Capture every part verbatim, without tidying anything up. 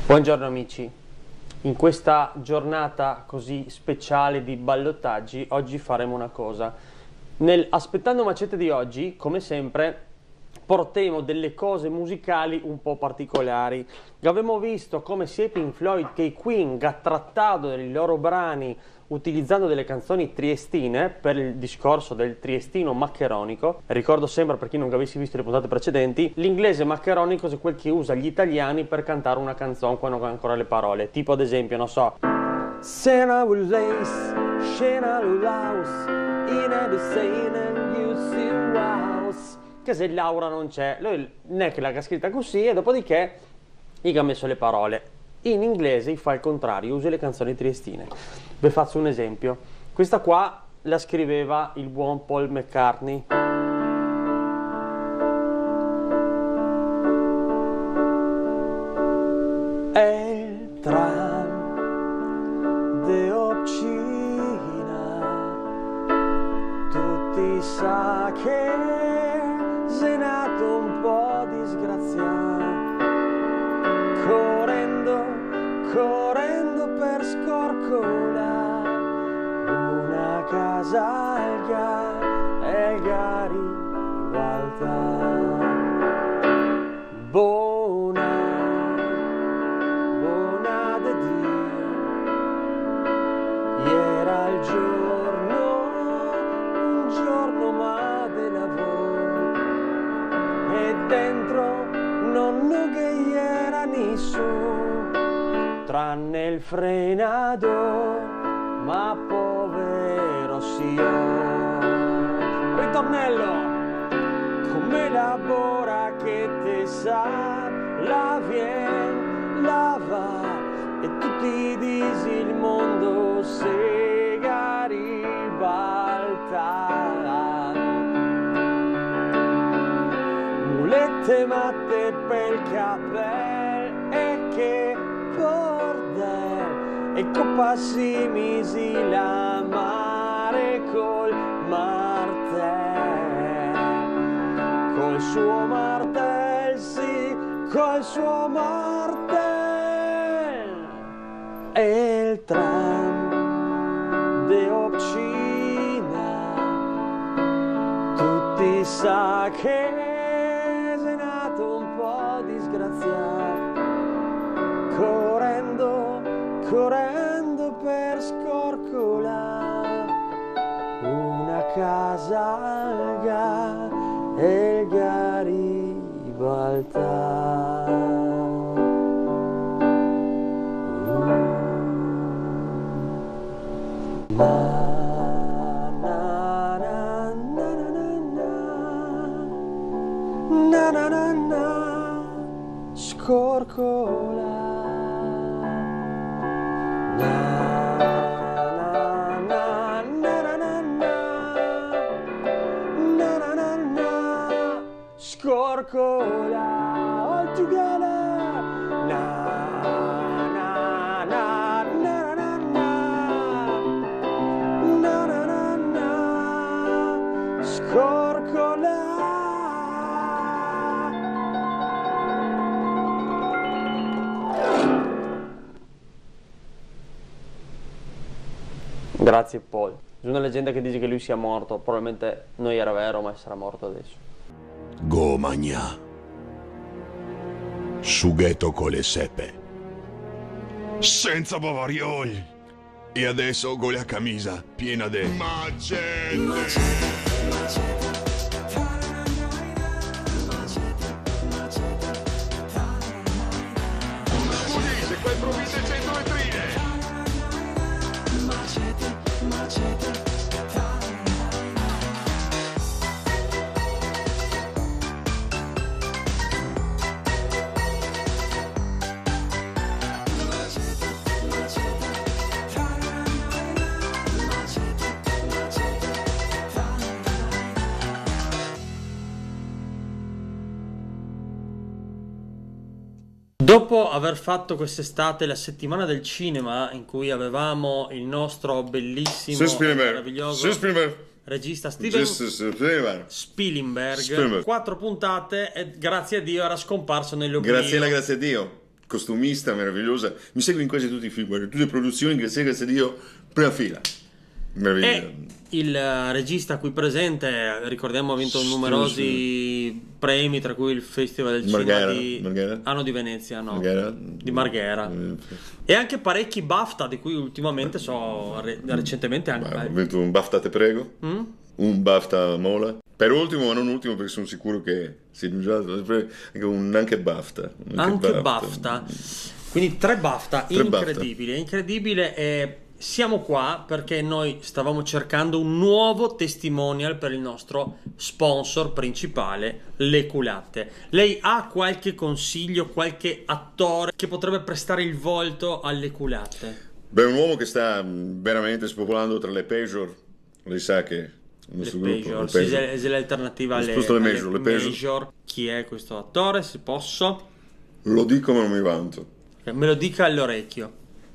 Buongiorno amici, in questa giornata così speciale di ballottaggi oggi faremo una cosa. Nel Aspettando Macete di oggi, come sempre, porteremo delle cose musicali un po' particolari. Abbiamo visto come sia i Pink Floyd che i Queen hanno trattato dei loro brani utilizzando delle canzoni triestine per il discorso del triestino maccheronico. Ricordo sempre, per chi non avesse visto le puntate precedenti, l'inglese maccheronico è quel che usa gli italiani per cantare una canzone quando non ha ancora le parole, tipo ad esempio, non so, Sena will lace, Shena will house, in a and you see house, che se Laura non c'è, lui non è che l'ha scritta così e dopodiché gli ha messo le parole. In inglese fa il contrario, usa le canzoni triestine. Vi faccio un esempio. Questa qua la scriveva il buon Paul McCartney. È il tram de Occina, tutti sa che sei nato un po' disgraziato, correndo, correndo per scorcola una casa al Ga e Garibalta. Buona, buona de Dio, era il giorno, un giorno ma de lavoro, e dentro non che era nessuno, tranne il frenador, ma povero sia. Ritornello! Come lavora che te sa, la vien, la va, e tutti disi il mondo se Garibalta. Mulette matte per capello e che bordel, e coppa si misi la mare col martel, col suo martel, sì, col suo martel. E il tram de Occina, tutti sa che disgraziato, correndo, correndo per scorcola una casa al Ga e Garibalta. Ma corcola, na, na, na, na, na, na, na, na, na, scorcola, all together, na, na, na, na, na, na, na, na, na, scorcola. Grazie Paul. C'è una leggenda che dice che lui sia morto, probabilmente non era vero, ma sarà morto adesso. Go magna, sughetto con le seppe, senza bavarioli, e adesso con la camisa piena di macete. Macete, macete. Pulisce quel provviste cento vetrine. Macete, macete. Dopo aver fatto quest'estate la settimana del cinema, in cui avevamo il nostro bellissimo e meraviglioso regista Steven Spielberg, quattro puntate, e grazie a Dio era scomparso nell'oblio. Grazie a grazie a Dio. costumista meravigliosa, mi segue in quasi tutti i film, guarda, tutte le produzioni, grazie, grazie a Dio, prima fila. Meraviglioso. E il uh, regista qui presente, ricordiamo, ha vinto numerosi premi, tra cui il Festival del Marghera, Cinema di Marghera? Anno di Venezia, no? Marghera? Di Marghera. E anche parecchi BAFTA, di cui ultimamente so re- recentemente anche. Beh, ho vinto un BAFTA, te prego. Mm? Un BAFTA Mola. Per ultimo, ma non ultimo, perché sono sicuro che si è già anche un anche BAFTA. Anche, anche BAFTA. BAFTA. Quindi tre BAFTA, tre incredibile, BAFTA. incredibile. E siamo qua perché noi stavamo cercando un nuovo testimonial per il nostro sponsor principale, Le Culatte. Lei ha qualche consiglio, qualche attore che potrebbe prestare il volto alle Culatte? Beh, un uomo che sta veramente spopolando tra le Pejor. Lei sa che il nostro le gruppo, Pejor, sì, è l'alternativa alle, alle, alle major, alle le Pejor. major. Chi è questo attore, se posso? Lo dico ma non mi vanto. Me lo dica all'orecchio.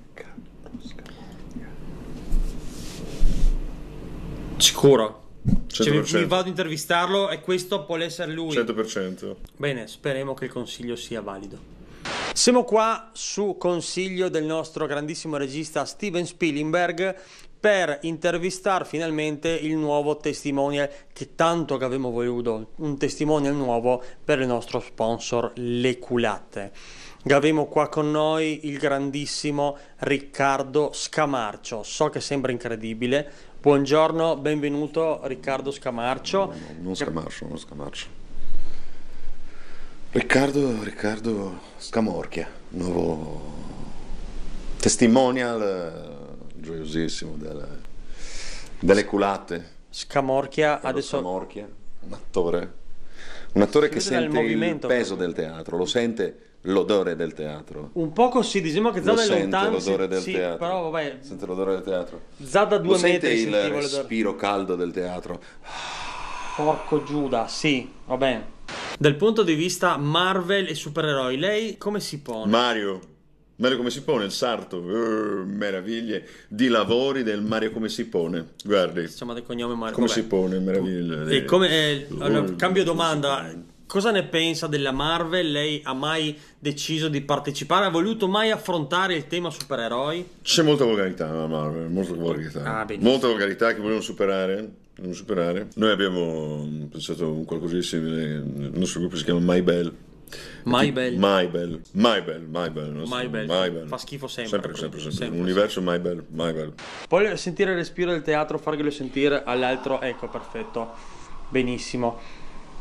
Sicuro? Cioè, mi, mi vado ad intervistarlo e questo può essere lui. cento per cento. Bene, speriamo che il consiglio sia valido. Siamo qua su consiglio del nostro grandissimo regista Steven Spielberg per intervistare finalmente il nuovo testimonial che tanto che avevamo voluto, un testimonial nuovo per il nostro sponsor Le Culatte. Abbiamo qua con noi il grandissimo Riccardo Scamarcio. So che sembra incredibile. Buongiorno, benvenuto Riccardo Scamarcio. No, no, non Scamarcio, non Scamarcio. Riccardo, Riccardo Scamorchia, nuovo testimonial eh, gioiosissimo delle, delle Culatte. Scamorchia, Riccardo adesso... Scamorchia, un attore, un attore che sente il peso del teatro, lo sente l'odore del teatro. Un po' così, diciamo che Zada è lontano. Lo sente l'odore del sì, teatro. Però vabbè. Sente l'odore del teatro. Zada due lo metri sente il l'odore. respiro caldo del teatro. Porco Giuda, sì, va bene. Dal punto di vista Marvel e supereroi, lei come si pone? Mario. Mario come si pone? Il sarto. Uh, meraviglie di lavori del Mario come si pone. Guardi. Insomma, del cognome Mario. Come vabbè. si pone? Meraviglia. E come, eh, allora, cambio domanda. Cosa ne pensa della Marvel? Lei ha mai deciso di partecipare? Ha voluto mai affrontare il tema supereroi? C'è molta volgarità nella Marvel, molta volgarità. Ah, molta volgarità che vogliono superare. Vogliono superare. Noi abbiamo pensato a un qualcosa di simile. Il nostro gruppo si chiama My Bell. My Bell. My Bell. My Bell. My Bell. My Bell. My Bell. Fa schifo sempre. Sempre, sempre, sempre. sempre Universo My Bell. My Bell. Poi sentire il respiro del teatro, farglielo sentire all'altro. Ecco, perfetto. Benissimo.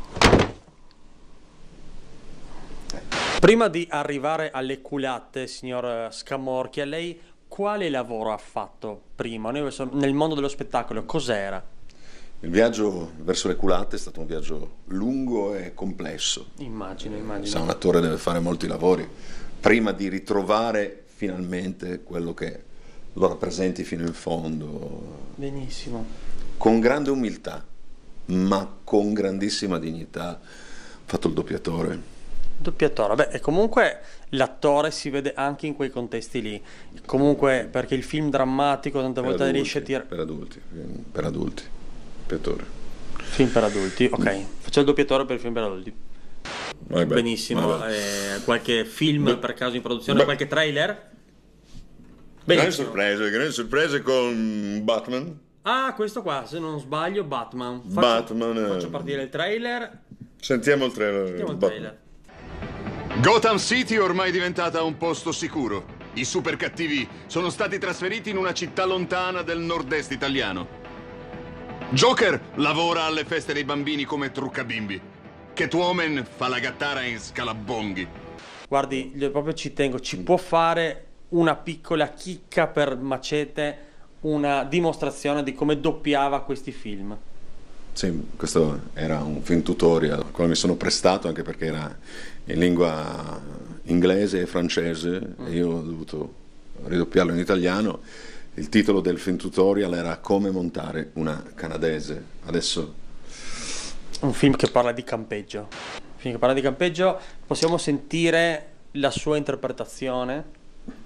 Prima di arrivare alle Culatte, signor Scamorchia, lei quale lavoro ha fatto prima? Nel mondo dello spettacolo, cos'era? Il viaggio verso le Culatte è stato un viaggio lungo e complesso. Immagino, immagino. Sa, un attore deve fare molti lavori prima di ritrovare finalmente quello che lo rappresenti fino in fondo. Benissimo. Con grande umiltà, ma con grandissima dignità, ha fatto il doppiatore. Doppiatore, beh, e comunque l'attore si vede anche in quei contesti lì. Comunque, perché il film drammatico tante per volte adulti, riesce a tirare. Per adulti, per adulti. Doppiatore. Film per adulti, ok. Faccio il doppiatore per il film per adulti. Vai, vai, benissimo. vai, vai. Eh, qualche film Beh. per caso in produzione, Beh. qualche trailer? Grandi sorprese, grandi sorprese con Batman. Ah, questo qua, se non sbaglio, Batman. Faccio, Batman. Faccio partire il trailer. Sentiamo il trailer. Sentiamo il Batman. trailer. Gotham City è ormai diventata un posto sicuro. I super cattivi sono stati trasferiti in una città lontana del nord-est italiano. Joker lavora alle feste dei bambini come truccabimbi. Catwoman fa la gattara in scalabonghi. Guardi, io proprio ci tengo, ci può fare una piccola chicca per Macete, una dimostrazione di come doppiava questi film? Sì, questo era un film tutorial al quale mi sono prestato anche perché era in lingua inglese e francese mm. e io ho dovuto ridoppiarlo in italiano. Il titolo del film tutorial era Come montare una canadese. Adesso un film che parla di campeggio. Un film che parla di campeggio. Possiamo sentire la sua interpretazione?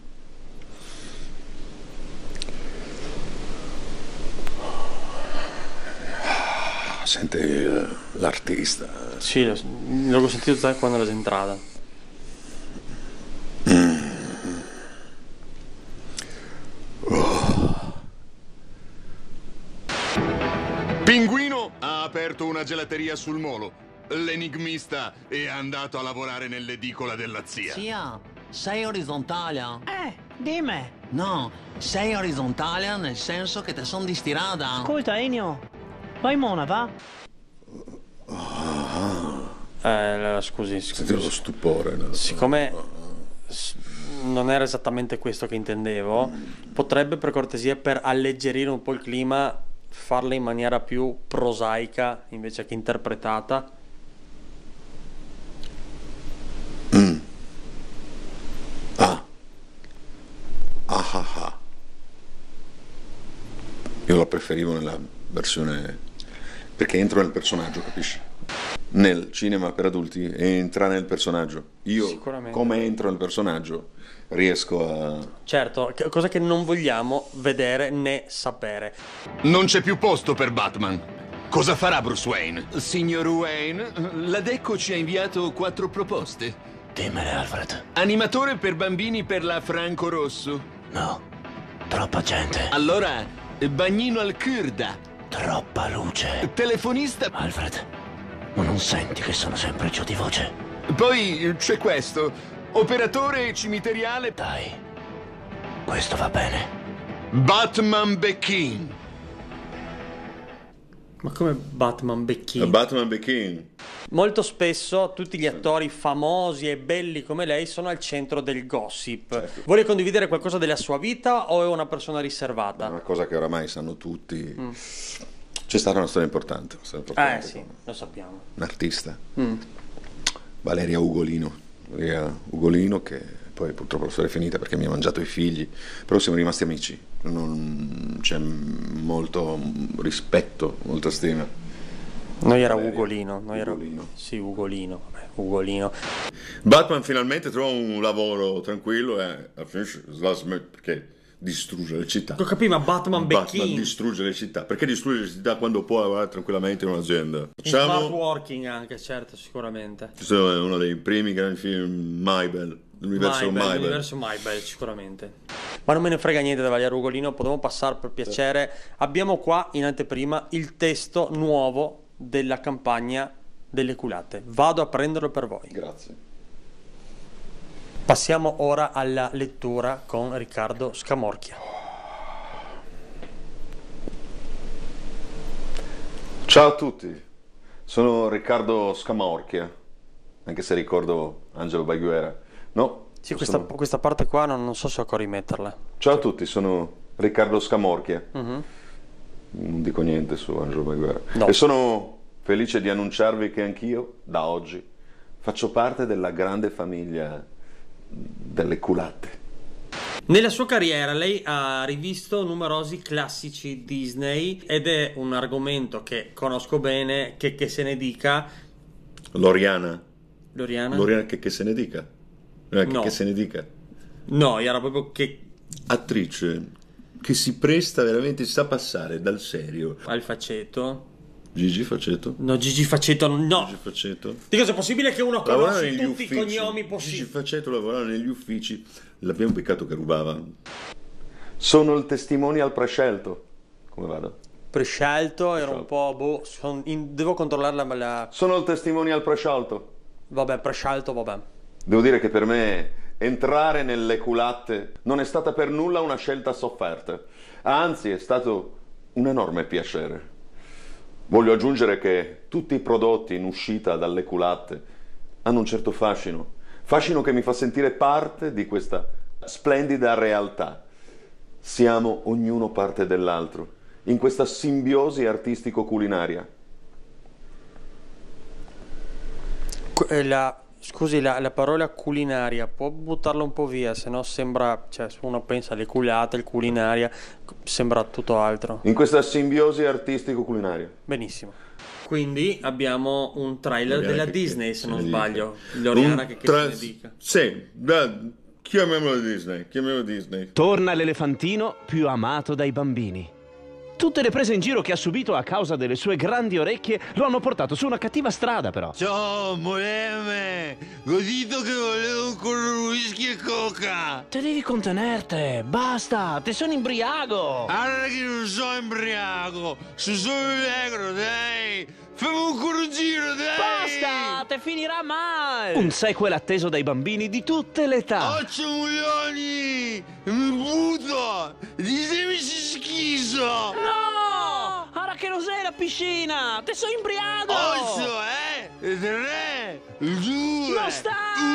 sente l'artista. Sì, l'ho sentito già quando l'ho entrata. Mm. una gelateria sul molo. L'enigmista è andato a lavorare nell'edicola della zia. Zia, sei orizzontale? Eh, dimmi. No, sei orizzontale nel senso che te son di stirada. Ascolta, Ennio. Vai Mona, va? Eh, scusi, Senti lo scusi. stupore. No? Siccome s- non era esattamente questo che intendevo, potrebbe per cortesia, per alleggerire un po' il clima, farla in maniera più prosaica invece che interpretata? Mm. Ah. Ah ah ah. Io la preferivo nella versione... perché entro nel personaggio, capisci? Nel cinema per adulti entra nel personaggio. Io, Sicuramente. come entro nel personaggio, riesco a... Certo, che- cosa che non vogliamo vedere né sapere. Non c'è più posto per Batman. Cosa farà Bruce Wayne? Signor Wayne, la Decco ci ha inviato quattro proposte. Dimmele, Alfred. Animatore per bambini per la Franco Rosso. No, troppa gente, Allora, bagnino al Kurda. troppa luce. Telefonista. Alfred, ma non senti che sono sempre giù di voce? Poi c'è questo. Operatore cimiteriale. Dai, questo va bene. Batman Beckin. Ma come Batman Becchino? Batman Beckin. Molto spesso tutti gli attori famosi e belli come lei sono al centro del gossip. Certo. Vuole condividere qualcosa della sua vita o è una persona riservata? Una cosa che oramai sanno tutti. C'è stata una storia importante. Una storia importante Eh sì, con lo sappiamo. un artista. Mm. Valeria Ugolino. Valeria Ugolino che poi purtroppo la storia è finita perché mi ha mangiato i figli, però siamo rimasti amici, non c'è molto rispetto, molta stima. Noi era Valeria. Ugolino, noi era... Ugolino. Sì, Ugolino, vabbè, Ugolino. Batman finalmente trova un lavoro tranquillo e finisce la smette perché distrugge le città. Lo capì, ma Batman Batman Becchino. distrugge le città. Perché distrugge le città quando può lavorare tranquillamente in un'azienda? In Facciamo... smart working anche, certo, sicuramente. Questo è uno dei primi grandi film Maybell, l'universo Maybell, Maybell. l'universo Maybell, sicuramente. Ma non me ne frega niente da Valeria Ugolino, potremmo passare per piacere. Abbiamo qua in anteprima il testo nuovo della campagna delle culate. Vado a prenderlo per voi. Grazie. Passiamo ora alla lettura con Riccardo Scamorchia. Ciao a tutti, sono Riccardo Scamorchia, anche se ricordo Angelo Baiguera. No? Sì, questa, sono- questa parte qua non, non so se ho ancora rimetterla. Ciao a tutti, sono Riccardo Scamorchia. Mhm. Non dico niente su Angelo Baiguera. No. E sono felice di annunciarvi che anch'io, da oggi, faccio parte della grande famiglia delle culate. Nella sua carriera lei ha rivisto numerosi classici Disney ed è un argomento che conosco bene, che, che se ne dica. Loriana. Loriana? Loriana che, che se ne dica. Eh, Che, No. che se ne dica. No, era proprio che Attrice che si presta veramente, sa passare dal serio. al faceto. Gigi Faceto. No, Gigi Faceto, no. Gigi Faceto. Di cosa è possibile che uno Lavorava conosci negli tutti uffici. i cognomi Gigi possibili? Faceto lavorava negli uffici. L'abbiamo beccato che rubava. Sono il testimonial prescelto. Come vado? Prescelto, era un po', boh, son- in- devo controllarla, ma la... Sono il testimonial prescelto. Vabbè, prescelto, vabbè. Devo dire che per me entrare nelle culate non è stata per nulla una scelta sofferta. Anzi, è stato un enorme piacere. Voglio aggiungere che tutti i prodotti in uscita dalle culate hanno un certo fascino. Fascino che mi fa sentire parte di questa splendida realtà. Siamo ognuno parte dell'altro, in questa simbiosi artistico-culinaria. Qu- eh, La, scusi, la, la parola culinaria, può buttarla un po' via, se no sembra, cioè se uno pensa alle culate, il culinaria, sembra tutto altro. In questa simbiosi artistico-culinaria. Benissimo. Quindi abbiamo un trailer Loriana della che- Disney, che se se non ne sbaglio. dica. Loriana Un che, che tra- se ne dica. Sì, da- chiamiamolo Disney, chiamiamolo Disney. Torna l'elefantino più amato dai bambini. Tutte le prese in giro che ha subito a causa delle sue grandi orecchie lo hanno portato su una cattiva strada, però. Ciao, Moremme! Ho detto che volevo ancora whisky e coca! Te devi contenerte, basta, te sono imbriaco. Allora che non sono imbriaco, sono solo allegro, dai! Fammi un culo giro, dai! Basta, te finirà mai! Un sequel atteso dai bambini di tutte le età. Occhio milioni! Mi butto! Ditemi se schizo! No! Ora che non sei la piscina! Te sei imbriaco! Occhio, eh! Tre, due, Non sta!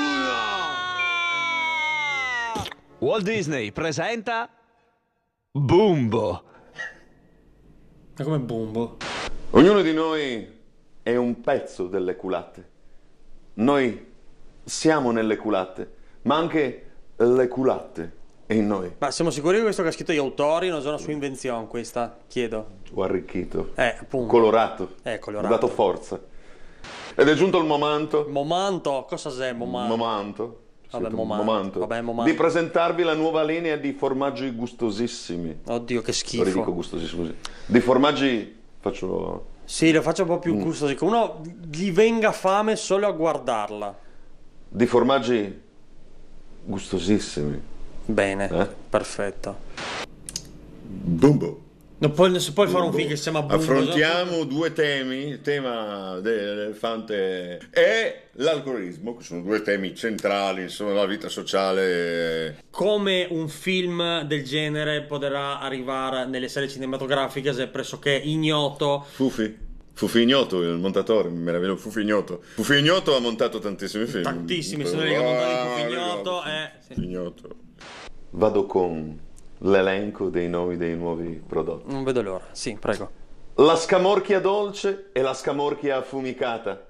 uno! Walt Disney presenta Bumbo. Ma come Bumbo? Ognuno di noi è un pezzo delle culatte. Noi siamo nelle culatte, ma anche le culatte è in noi. Ma siamo sicuri che questo che ha scritto gli autori non è una sua invenzione questa? Chiedo. Ho arricchito, Eh, appunto. colorato, Eh, colorato. ho dato forza. Ed è giunto il momento, Momento? Cosa sei, momento? momento, Vabbè, sì, momento. momento, Vabbè, momento. di presentarvi la nuova linea di formaggi gustosissimi. Oddio, che Lo ridico schifo. gustosissimi così. Di formaggi faccio Sì, lo faccio un po' Mm. più gustoso. Che uno gli venga fame solo a guardarla. di formaggi gustosissimi. Bene, Eh? perfetto. Bumbo. Non puoi, non si può fare un film che si chiama Bumbo. Affrontiamo due temi, il tema dell'elefante e l'alcolismo, che sono due temi centrali, insomma, della vita sociale. Come un film del genere potrà arrivare nelle serie cinematografiche se è pressoché ignoto. Fufi, Fufi Ignoto, il montatore, meraviglioso, Fufi Ignoto. Fufi Ignoto ha montato tantissimi film. Tantissimi, sono lì che montano di Fufi Ignoto, eh, sì. Fufi Ignoto. Vado con l'elenco dei nomi dei nuovi prodotti. Non vedo l'ora. Sì, prego. La scamorchia dolce e la scamorchia affumicata.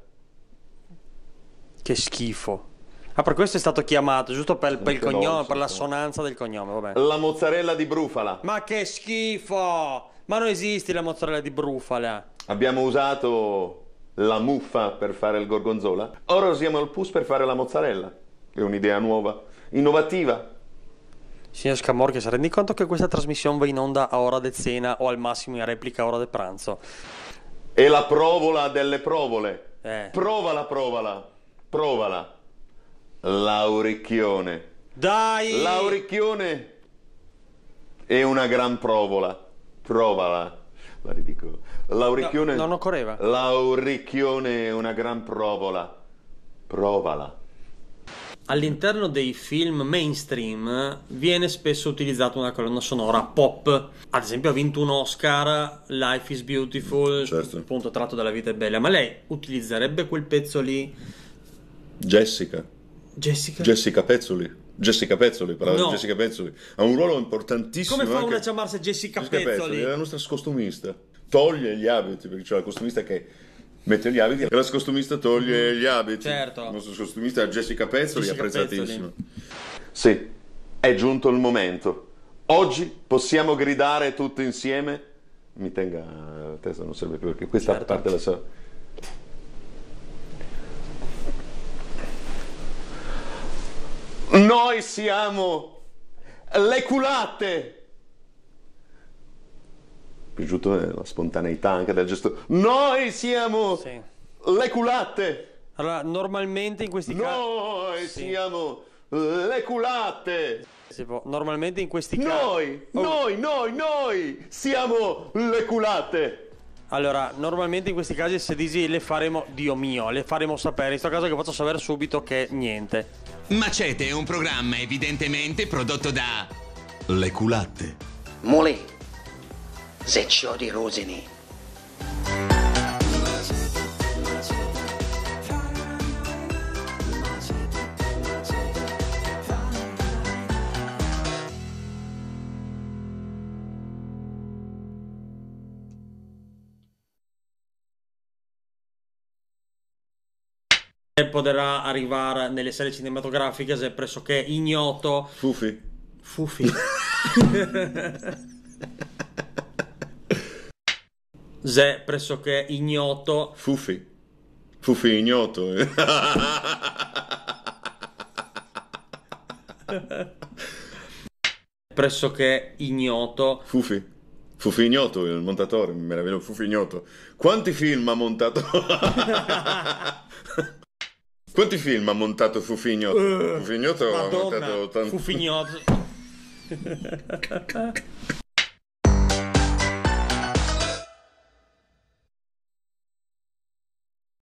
Che schifo. Ah, per questo è stato chiamato, giusto per, per il Che cognome, dolce, per la sì. sonanza del cognome, vabbè. La mozzarella di brufala. Ma che schifo! Ma non esiste la mozzarella di brufala. Abbiamo usato la muffa per fare il gorgonzola. Ora usiamo il pus per fare la mozzarella. È un'idea nuova, innovativa. Signor Scamorchia, si rendi conto che questa trasmissione va in onda a ora de cena o al massimo in replica a ora de pranzo? E la provola delle provole. Eh. Provala, provala, provala. L'auricchione. Dai! L'auricchione è una gran provola. Provala. La ridico. L'auricchione. No, non occorreva. L'auricchione è una gran provola. Provala. All'interno dei film mainstream viene spesso utilizzata una colonna sonora pop. Ad esempio ha vinto un Oscar, Life is Beautiful, Certo. appunto tratto dalla vita è bella. Ma lei utilizzerebbe quel pezzo lì? Jessica. Jessica? Jessica Pezzoli. Jessica Pezzoli, parlavo No. di Jessica Pezzoli. Ha un ruolo importantissimo. Come fa anche- una a chiamarsi Jessica, Jessica Pezzoli? è la nostra scostumista. Toglie gli abiti, perché c'è la costumista che mette gli abiti e la scostumista toglie gli abiti. Certo. Il nostro scostumista è Jessica Pezzoli, Jessica apprezzatissimo. Sì, è giunto il momento. Oggi possiamo gridare tutti insieme. Mi tenga la testa, non serve più perché questa Certo. parte la so. Noi siamo le culatte. Mi è piaciuto eh, la spontaneità anche del gesto. Noi siamo Sì. le culatte. Allora, normalmente in questi casi... Noi siamo le culatte. Normalmente in questi casi... Noi, Oh. noi, noi, noi siamo le culatte. Allora, normalmente in questi casi se dici le faremo, Dio mio, le faremo sapere. In questo caso che faccio sapere subito che niente. Macete è un programma evidentemente prodotto da Le Culatte. Mole, Zeccio di Rosini. Potrà arrivare nelle serie cinematografiche se è pressoché ignoto. Fufi. Fufi. Se pressoché ignoto. Fufi. Fufi ignoto. Pressoché ignoto. Fufi. Fufi Ignoto, il montatore, meraviglioso, Fufi Ignoto. Quanti film ha montato? Quanti film ha montato Fufi Ignoto? Uh, Fufi Ignoto ha Madonna, montato tanti. Fufi ignoto.